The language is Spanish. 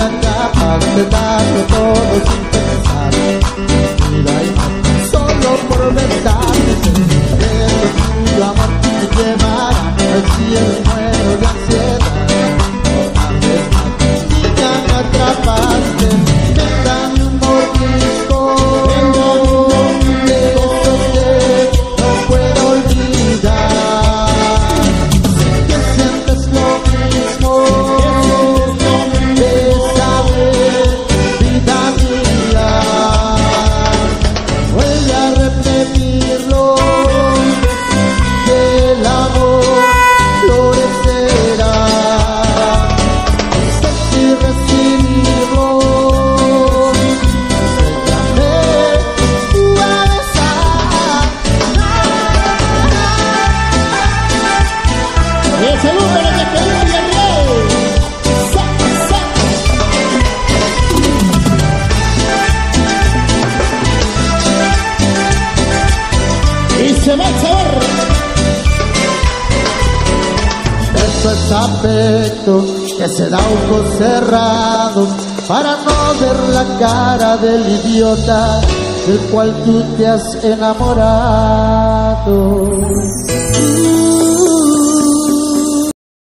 sería capaz de darlo todo sin pensar. Mira y más, solo por verdades, pero tu amor me llevará al cielo y muero de ansiedad. Otra vez más, y ya me atrapaste, dame un mordisco de esos que no puedo olvidar. Sé que sientes lo mismo, bésame, vida mía. Vuelve a repetirlo, que el amor florecerá. No sé si recibirlo, enséñame tú a besar. El saludo a la despedida de Ariel. Y se va el sabor. Eso es afecto que se da ojos cerrados para no ver la cara del idiota del cual tú te has enamorado.